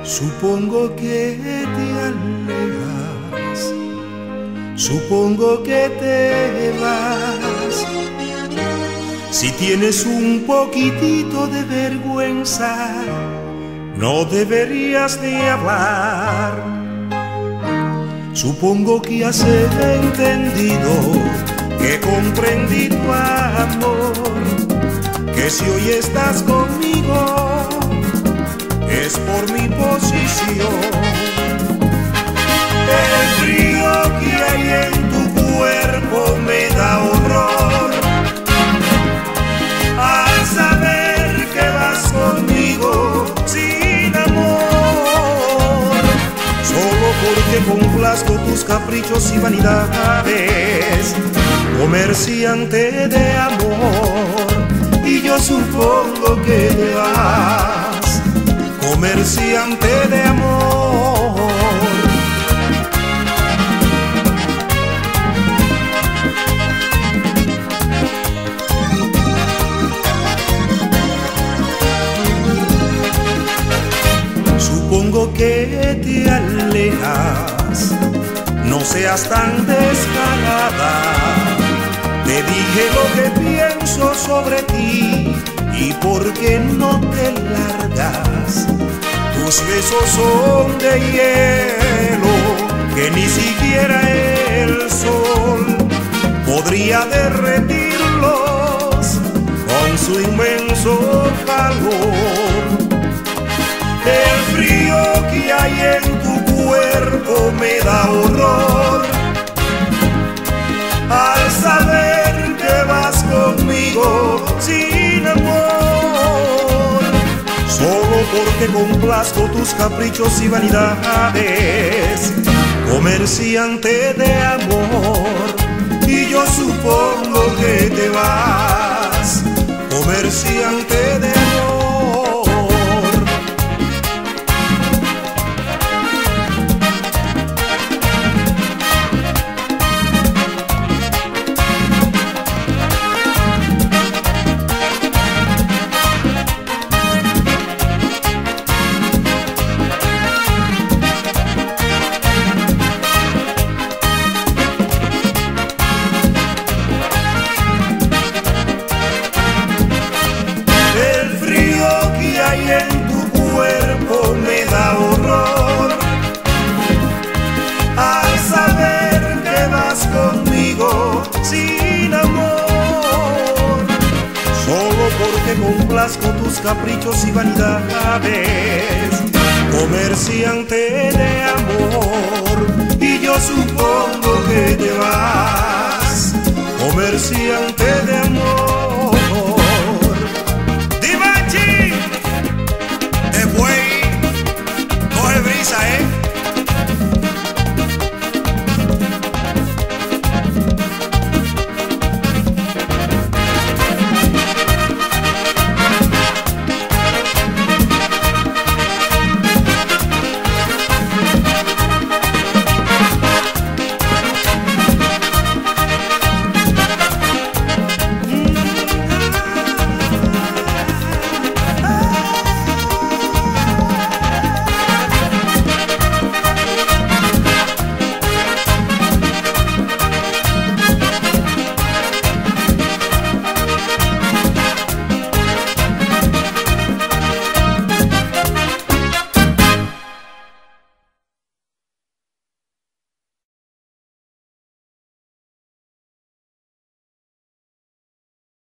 Supongo que te alejas, supongo que te vas. Si tienes un poquitito de vergüenza, no deberías de hablar. Supongo que has entendido, que comprendí tu amor, que si hoy estás conmigo es por mi posición. El frío que hay en tu cuerpo me da horror al saber que vas conmigo sin amor, solo porque complazco tus caprichos y vanidades, comerciante de amor. Y yo supongo que te vas, comerciante de amor. Supongo que te alejas, no seas tan descarada. Te dije lo que pienso sobre ti y por qué no te largas. Tus besos son de hielo que ni siquiera el sol podría derretirlos con su inmenso calor. El frío que hay en tu cuerpo me da horror al saber que vas conmigo sin amor, solo porque complazco tus caprichos y vanidades, comerciante de amor. Y yo supongo que te vas, comerciante de amor. En tu cuerpo me da horror al saber que vas conmigo sin amor, solo porque complazco tus caprichos y vanidades, comerciante de amor. Y yo supongo que te vas, comerciante de amor.